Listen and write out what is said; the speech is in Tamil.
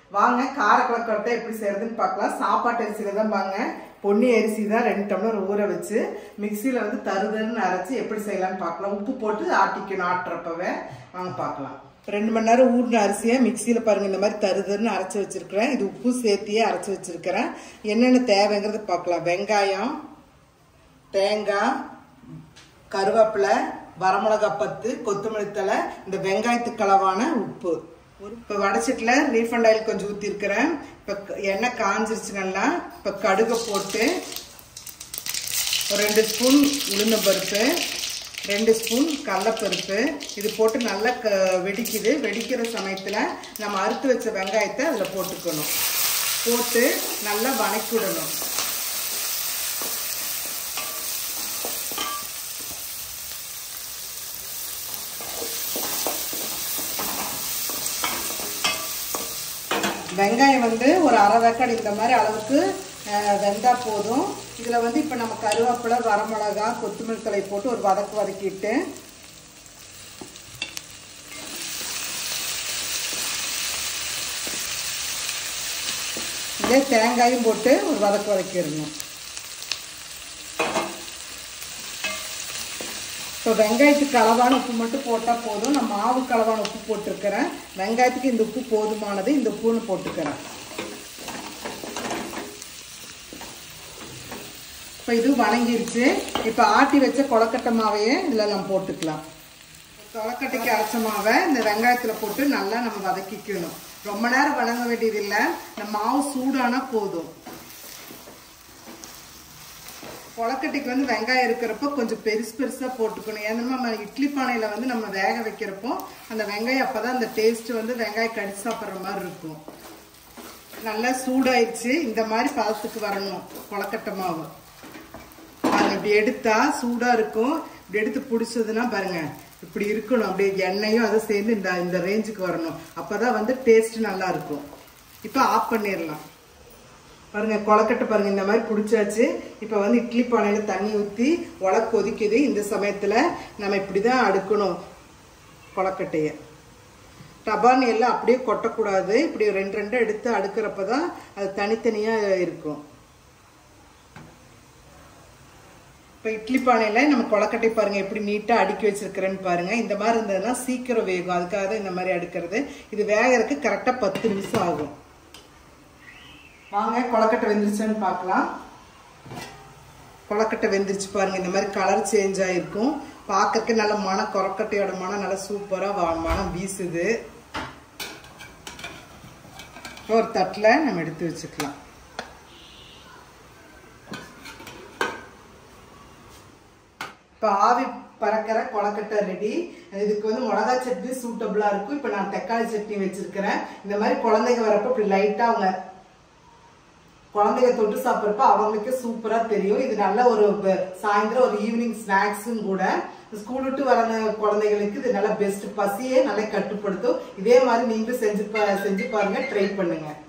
வாங்க காரக்குழக்கட்டை எப்படி செய்யறதுன்னு பார்க்கலாம். சாப்பாட்டு அரிசியில தான் வாங்க, பொன்னி அரிசி தான் 2 டம்ளர் ஊற வச்சு மிக்சியில வந்து தருதன்னு அரைச்சி எப்படி செய்யலாம்னு பார்க்கலாம். உப்பு போட்டு ஆட்டிக்கணும், ஆட்டுறப்பவே. வாங்க பார்க்கலாம். 2 மணி நேரம் ஊறின அரிசியை மிக்சியில பாருங்க இந்த மாதிரி தருதன்னு அரைச்சி வச்சிருக்கிறேன். இது உப்பு சேர்த்தியே அரைச்சி வச்சிருக்கிறேன். என்னென்ன தேவைங்கிறத பார்க்கலாம். வெங்காயம், தேங்காய், கருவேப்பிலை, வரமிளகா 10, கொத்தமல்லி தழை, இந்த வெங்காயத்துக்கு அளவான உப்பு. இப்போ வடச்சட்டில ரீஃபண்ட் ஆயில் கொஞ்சம் ஊற்றி இருக்கிறேன். இப்போ எண்ணெய் காஞ்சிருச்சு நல்லா. இப்போ கடுகை போட்டு ஒரு 2 ஸ்பூன் உளுந்தம்பருப்பு, 2 ஸ்பூன் கடலைப்பருப்பு இது போட்டு நல்லா வெடிக்குது. வெடிக்கிற சமயத்தில் நம்ம அறுத்து வச்ச வெங்காயத்தை அதில் போட்டுக்கணும். போட்டு நல்லா வதக்கி விடணும். வெங்காயம் வந்து ஒரு அரை வேக்காடு இந்த மாதிரி அளவுக்கு வெந்தா போதும். இதில் வந்து இப்போ நம்ம கருவேப்பிலை, வரமிளகா, கொத்தமல்லி தழை போட்டு ஒரு வதக்கிட்டு இதே தேங்காயும் போட்டு ஒரு வதக்கிடணும். இப்போ வெங்காயத்துக்கு அளவான உப்பு மட்டும் போட்டால் போதும். நான் மாவுக்கு அளவான உப்பு போட்டிருக்கிறேன். வெங்காயத்துக்கு இந்த உப்பு போதுமானது, இந்த உப்புன்னு போட்டுக்கிறேன். இப்போ இது வணங்கிருச்சு. இப்போ ஆட்டி வச்ச கொழக்கட்டை மாவையே இதில் நம்ம போட்டுக்கலாம். கொழக்கட்டைக்கு அரைச்ச மாவை இந்த வெங்காயத்தில் போட்டு நல்லா நம்ம வதக்கிக்கணும். ரொம்ப நேரம் வதங்க வேண்டியதில்லை. இந்த மாவு சூடானா போதும். கொழக்கட்டைக்கு வந்து வெங்காயம் இருக்கிறப்போ கொஞ்சம் பெருசாக போட்டுக்கணும். ஏன்னா நம்ம இட்லி பானையில் வந்து நம்ம வேக வைக்கிறப்போ அந்த வெங்காயம் அப்போ தான் அந்த டேஸ்ட்டு வந்து வெங்காயம் கடிச்சு சாப்பிட்ற மாதிரி இருக்கும். நல்லா சூடாயிடுச்சு. இந்த மாதிரி பதத்துக்கு வரணும் கொழக்கட்டை மாவு. அது இப்படி எடுத்தா சூடாக இருக்கும். இப்படி எடுத்து பிடிச்சதுன்னா பாருங்க இப்படி இருக்கணும். அப்படியே எண்ணெயும் அதை சேர்ந்து இந்த ரேஞ்சுக்கு வரணும். அப்போ தான் வந்து டேஸ்ட் நல்லா இருக்கும். இப்போ ஆஃப் பண்ணிடலாம். பாருங்க கொழக்கட்டை பாருங்க இந்த மாதிரி பிடிச்சாச்சு. இப்போ வந்து இட்லி பானையில தண்ணி ஊற்றி கொதிக்குது. இந்த சமயத்தில் நம்ம இப்படி தான் அடுக்கணும் கொழக்கட்டையை. டபான்னு எல்லாம் அப்படியே கொட்டக்கூடாது. இப்படி 2 எடுத்து அடுக்கிறப்ப தான் அது தனித்தனியாக இருக்கும். இப்போ இட்லி பானையில் நம்ம கொழக்கட்டை பாருங்க எப்படி நீட்டாக அடுக்கி வச்சிருக்கிறேன்னு பாருங்க. இந்த மாதிரி இருந்ததுன்னா சீக்கிரம் வேகும். அதுக்காக தான் இந்த மாதிரி அடுக்கிறது. இது வேகிறதுக்கு கரெக்டாக 10 நிமிஷம் ஆகும். வாங்க கொழக்கட்டை வெந்துருச்சான்னு பார்க்கலாம். கொழக்கட்டை வெந்துருச்சு பாருங்க. இந்த மாதிரி கலர் சேஞ்ச் ஆகிருக்கும். பார்க்கறதுக்கு நல்ல மனம், கொழக்கட்டையோட மனம் நல்லா சூப்பராக மனம் வீசுது. ஒரு தட்டில் நம்ம எடுத்து வச்சுக்கலாம். இப்போ ஆவி பறக்கிற கொழக்கட்டை ரெடி. இதுக்கு வந்து மிளகா சட்னி சூட்டபிளாக இருக்கும். இப்போ நான் தக்காளி சட்னி வச்சிருக்கிறேன். இந்த மாதிரி குழந்தைங்க வரப்போ இப்படி லைட்டாக அவங்க குழந்தைங்க தொட்டு சாப்பிட்றப்ப அவங்களுக்கு சூப்பரா தெரியும். இது நல்ல ஒரு சாயந்தரம் ஒரு ஈவினிங் ஸ்நாக்ஸும் கூட. ஸ்கூல் விட்டு வர குழந்தைகளுக்கு இது நல்ல பெஸ்ட். பசியே நல்லா கட்டுப்படுத்தும். இதே மாதிரி நீங்களும் செஞ்சு பாருங்க, ட்ரை பண்ணுங்க.